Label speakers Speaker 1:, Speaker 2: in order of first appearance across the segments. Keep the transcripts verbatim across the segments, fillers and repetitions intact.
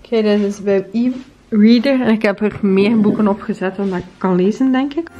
Speaker 1: Kijk, dit is bij e-reader en ik heb er meer boeken op gezet dan dat ik kan lezen, denk ik.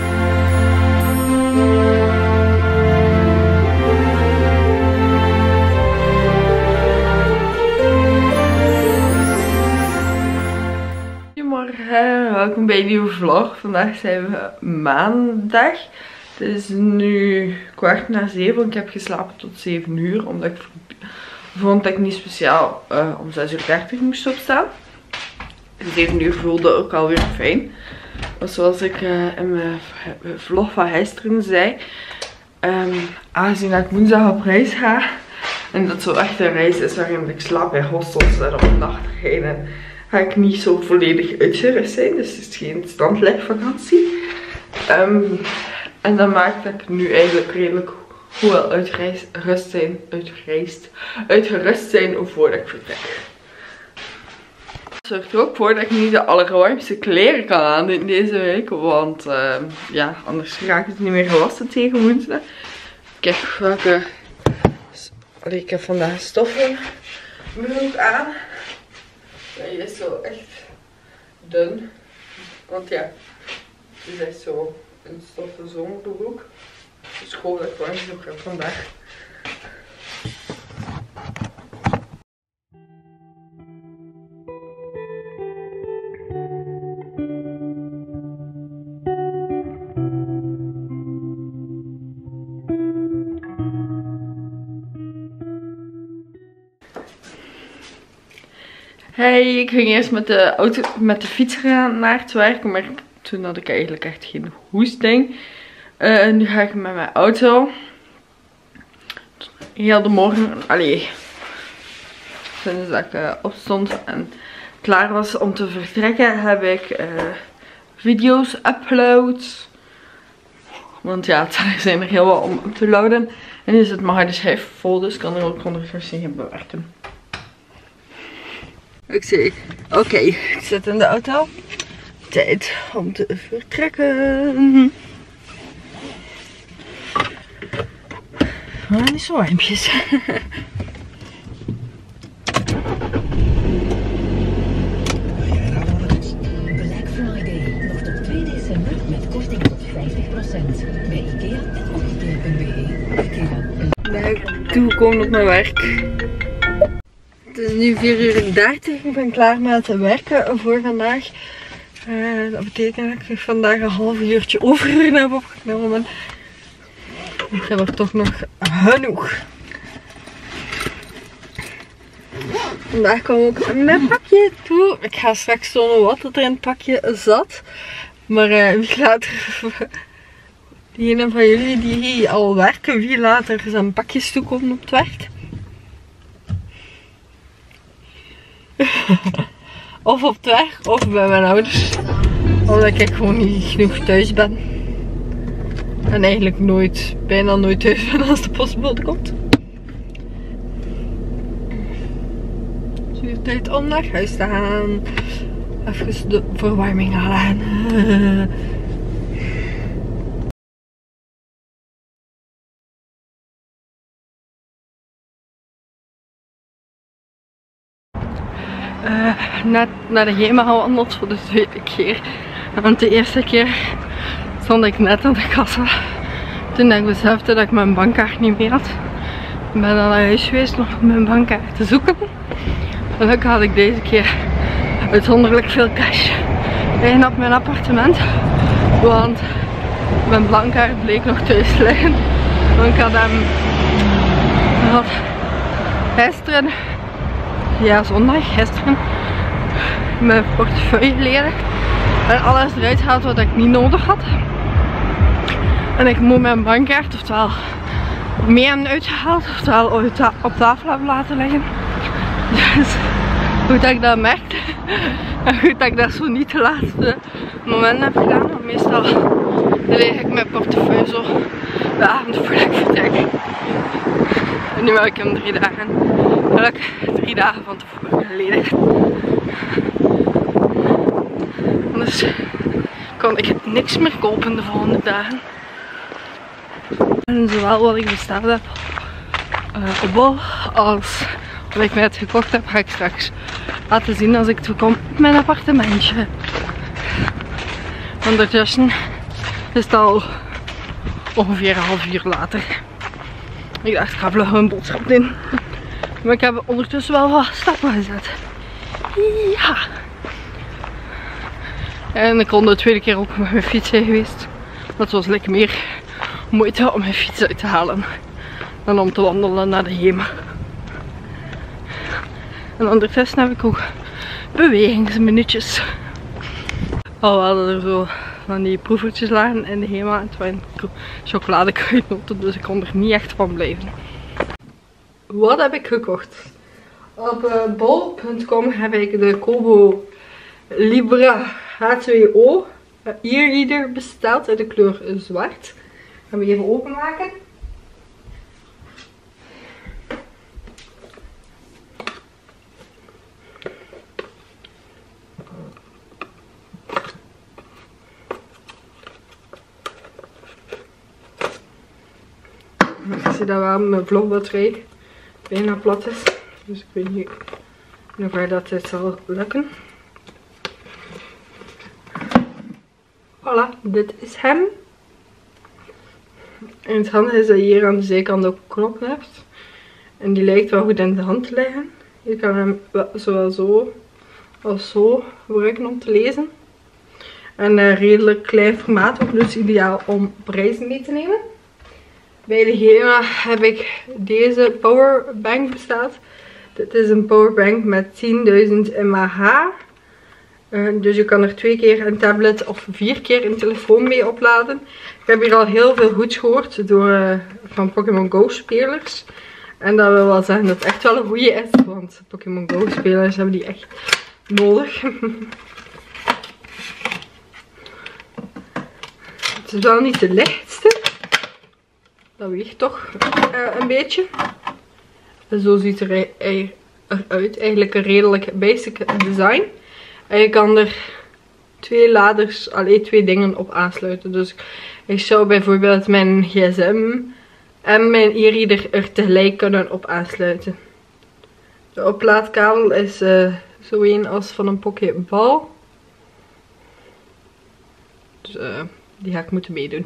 Speaker 1: Goedemorgen, welkom bij een nieuwe vlog. Vandaag zijn we maandag. Het is nu kwart na zeven. Ik heb geslapen tot zeven uur, omdat ik vond dat ik niet speciaal uh, om zes uur dertig moest opstaan. zeven uur voelde ook alweer fijn. Zoals ik uh, in mijn vlog van gisteren zei. Um, aangezien dat ik woensdag op reis ga. En dat zo echt een reis is waarin ik slaap bij hostels en op nachtigheden. Ga ik niet zo volledig uitgerust zijn. Dus het is geen standlegvakantie. Um, en dat maakt dat ik nu eigenlijk redelijk goed wel uitgerust zijn, uitgereisd, uitgerust zijn voordat ik vertrek. Dat zorgt er ook voor dat ik niet de allerwarmste kleren kan aandoen deze week. Want uh, ja, anders raak ik het niet meer gewassen tegen woensdag. Kijk welke... Allee, ik heb vandaag stoffen broek aan. Die is zo echt dun. Want ja, het is echt zo een stoffen zomerbroek. Dus gewoon dat ik warm heb vandaag. Hey, ik ging eerst met de auto, met de fiets gaan naar het werk, maar toen had ik eigenlijk echt geen hoesting. Uh, nu ga ik met mijn auto. Heel de morgen, allee, sinds dat ik uh, opstond en klaar was om te vertrekken, heb ik uh, video's upload. Want ja, er zijn er heel wat om up te loaden. En nu is het maar de schijf vol, dus kan er ook ondertussen in bewerken. Ik zie, oké, okay, ik zit in de auto. Tijd om te vertrekken. Maar niet zo warmpjes.
Speaker 2: Black Friday. Nog tot twee december met korting tot vijftig procent. Bij IKEA en op ikea punt be. IKEA.
Speaker 1: Ben toegekomen op mijn werk. Het is nu vier uur dertig. Ik ben klaar met werken voor vandaag. Uh, dat betekent dat ik vandaag een half uurtje overuren heb opgenomen. Ik heb er toch nog genoeg. Vandaag kwam ook mijn pakje toe. Ik ga straks tonen wat er in het pakje zat. Maar uh, wie later, diegene van jullie die hier al werken, wie later zijn pakjes toekomen op het werk. Of op het werk, of bij mijn ouders. Omdat ik gewoon niet genoeg thuis ben. En eigenlijk nooit, bijna nooit thuis ben als de postbode komt. Het is weer tijd om naar huis te gaan. Even de verwarming halen. Uh, net naar de Gema gewandeld voor de tweede keer. Want de eerste keer stond ik net aan de kassa. Toen ik besefte dat ik mijn bankkaart niet meer had. Ik ben dan naar huis geweest nog om mijn bankkaart te zoeken. Gelukkig had ik deze keer uitzonderlijk veel cash liggen op mijn appartement. Want mijn bankkaart bleek nog thuis liggen. Want ik had hem ik had gisteren, ja zondag, gisteren, mijn portefeuille leren. En alles eruit gehaald wat ik niet nodig had. En ik moet mijn bankkaart oftewel mee en uitgehaald, oftewel op tafel hebben laten liggen. Dus goed dat ik dat merkte. En goed dat ik dat zo niet de laatste momenten heb gedaan. Want meestal leg ik mijn portefeuille zo de avond voordat ik vertrek. En nu heb ik hem drie dagen, gelukkig drie dagen van tevoren geleden. Dus kon ik niks meer kopen de volgende dagen. En zowel wat ik besteld heb uh, op bol als wat ik net gekocht heb, ga ik straks laten zien als ik toekom op mijn appartementje. Ondertussen is het al ongeveer een half uur later. Ik dacht, ik ga vlug een boodschap doen. Maar ik heb ondertussen wel wat stappen gezet. Ja. En ik kon de tweede keer ook met mijn fiets zijn geweest. Dat was lekker meer moeite om mijn fiets uit te halen dan om te wandelen naar de hemel. En ondertussen heb ik ook bewegingsminuutjes. Al we hadden er zo van die proevertjes lagen in de HEMA. En het waren chocoladekruidnoten, dus ik kon er niet echt van blijven. Wat heb ik gekocht? Op uh, bol punt com heb ik de Kobo Libra H twee O uh, e-reader besteld in de kleur zwart. Gaan we even openmaken. Ik zie dat wel mijn vlogbatterij bijna plat is. Dus ik weet niet hoe ver dat dit zal lukken. Voilà, dit is hem. En het handige is dat je hier aan de zijkant ook een knop hebt. En die lijkt wel goed in de hand te liggen. Je kan hem zowel zo als zo gebruiken om te lezen. En een redelijk klein formaat, ook dus ideaal om prijzen mee te nemen. Bij de HEMA heb ik deze powerbank besteld. Dit is een powerbank met tienduizend milliampère. Uh, dus je kan er twee keer een tablet of vier keer een telefoon mee opladen. Ik heb hier al heel veel goeds gehoord door, uh, van Pokémon Go spelers. En dat wil wel zeggen dat het echt wel een goede is. Want Pokémon Go spelers hebben die echt nodig. Het is wel niet de lichtste. Dat weegt toch uh, een beetje. En zo ziet het er, er, eruit. Eigenlijk een redelijk basic design. En je kan er twee laders, alleen twee dingen op aansluiten. Dus ik zou bijvoorbeeld mijn gsm en mijn e-reader er tegelijk kunnen op aansluiten. De oplaadkabel is uh, zo een als van een pokeball. Dus uh, die ga ik moeten meedoen.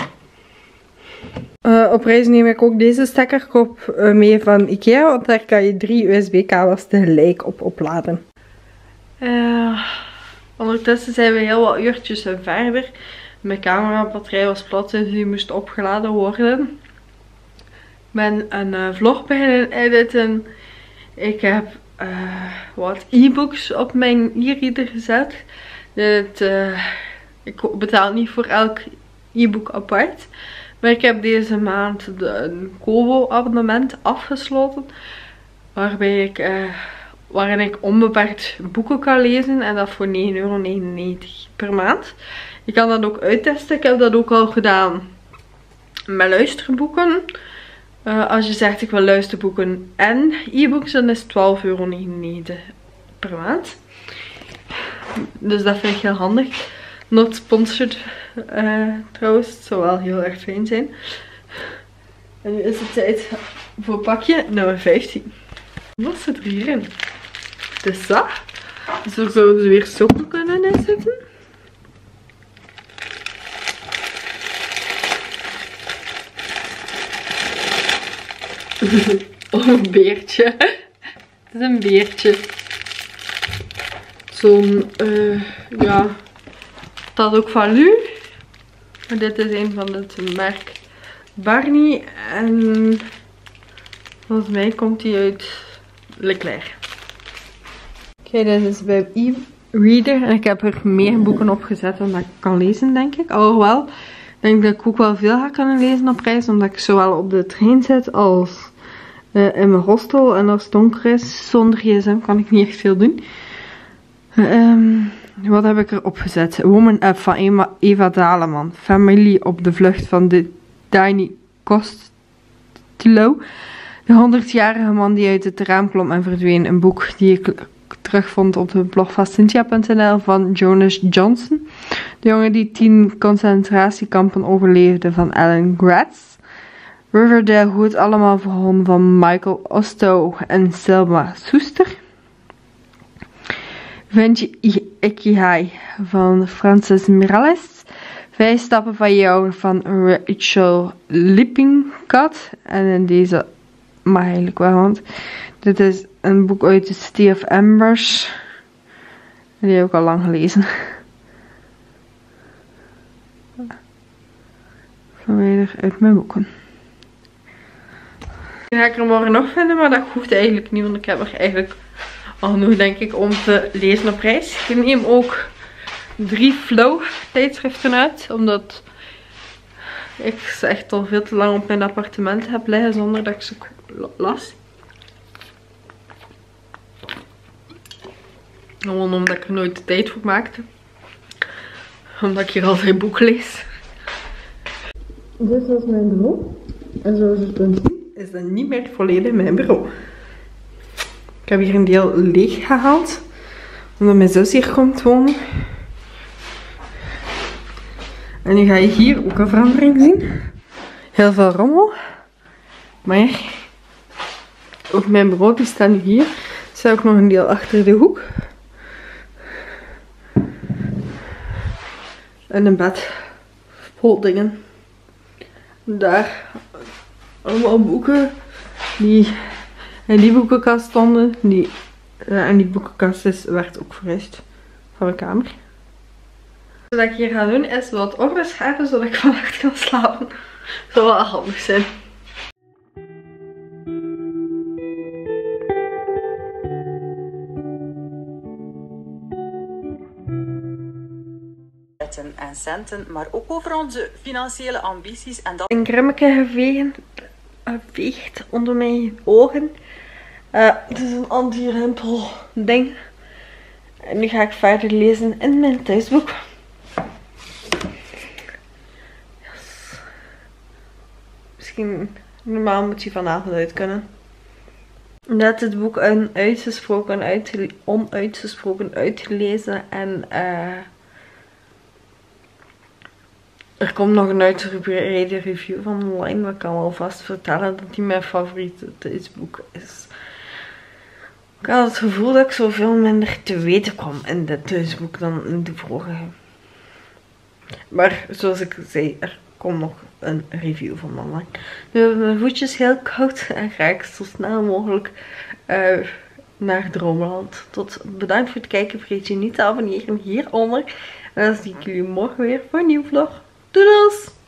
Speaker 1: Uh, op reis neem ik ook deze stekkerkop uh, mee van Ikea, want daar kan je drie U S B kabels tegelijk op opladen. Uh, ondertussen zijn we heel wat uurtjes verder. Mijn camerabatterij was plat, dus die moest opgeladen worden. Ik ben een uh, vlog beginnen editen. Ik heb uh, wat e-books op mijn e-reader gezet. Dit, uh, ik betaal niet voor elk e-book apart. Maar ik heb deze maand de, een Kobo abonnement afgesloten. Waarbij ik, uh, waarin ik onbeperkt boeken kan lezen. En dat voor negen euro negenennegentig per maand. Je kan dat ook uittesten. Ik heb dat ook al gedaan met luisterboeken. Uh, als je zegt ik wil luisterboeken en e-books, dan is het twaalf euro negenennegentig per maand. Dus dat vind ik heel handig. Not sponsored uh, trouwens. Het zou wel heel erg fijn zijn. En nu is het tijd voor pakje nummer vijftien. Wat zit er hierin? Dus dat. Zo zouden ze weer sokken kunnen inzetten. Oh, een beertje. Het is een beertje. Zo'n, uh, ja, dat ook van Lu. Maar dit is een van het merk Barney. En volgens mij komt die uit Leclerc. Kijk, dit is bij e-reader. En ik heb er meer boeken op gezet dan dat ik kan lezen, denk ik. Alhoewel, ik denk dat ik ook wel veel ga kunnen lezen op reis. Omdat ik zowel op de trein zit als uh, in mijn hostel. En als het donker is, zonder gsm kan ik niet echt veel doen. Uh, um, wat heb ik erop gezet? Woman Up van Eva, Eva Daleman. Familie op de vlucht van de Tiny Costello. De honderdjarige man die uit het raam klom en verdween. Een boek die ik terugvond op de blog van Cynthia punt n l van Jonas Johnson. De jongen die tien concentratiekampen overleefde van Alan Gratz. Riverdale, hoe het allemaal begon van Michael Ostow en Selma Soester. Vinci Ikigai van Frances Miralles. Vijf stappen van jou van Rachel Lippincott. En in deze mag eigenlijk wel, want dit is een boek uit de City of Embers. Die heb ik al lang gelezen. Verwijder uit mijn boeken. Die ga ik er morgen nog vinden, maar dat hoeft eigenlijk niet, want ik heb er eigenlijk al genoeg, denk ik, om te lezen op reis. Ik neem ook drie Flow tijdschriften uit, omdat ik ze echt al veel te lang op mijn appartement heb liggen zonder dat ik ze las. Gewoon omdat ik er nooit de tijd voor maakte. Omdat ik hier altijd boeken lees. Dit was mijn bureau. En zoals je kunt zien is dat niet meer volledig mijn bureau. Ik heb hier een deel leeg gehaald. Omdat mijn zus hier komt wonen. En nu ga je hier ook een verandering zien. Heel veel rommel. Maar ook mijn bureau die staat nu hier. Er staat ook nog een deel achter de hoek. En een bed vol dingen. Daar allemaal boeken die in die boekenkast stonden. Die, uh, en die boekenkast is, werd ook verhuisd van mijn kamer. Wat ik hier ga doen is wat orde scheppen zodat ik vannacht kan slapen. Dat zou wel handig zijn.
Speaker 3: En centen, maar ook over onze financiële ambities. En dat...
Speaker 1: Een grimmetje gevegen, geveegd onder mijn ogen. Uh, het is een anti-rimpel ding. En nu ga ik verder lezen in mijn thuisboek. Yes. Misschien, normaal moet je vanavond uit kunnen. Net het boek uitgesproken, uitgele onuitgesproken uitgelezen en uh, er komt nog een uitgebreide review van online, maar ik kan wel vast vertellen dat die mijn favoriete thuisboek is. Ik had het gevoel dat ik zoveel minder te weten kwam in dit thuisboek dan in de vorige. Maar zoals ik zei, er komt nog een review van online. Nu hebben mijn voetjes heel koud en ga ik zo snel mogelijk uh, naar Droomland. Tot bedankt voor het kijken. Vergeet je niet te abonneren hieronder. En dan zie ik jullie morgen weer voor een nieuwe vlog. Doedels!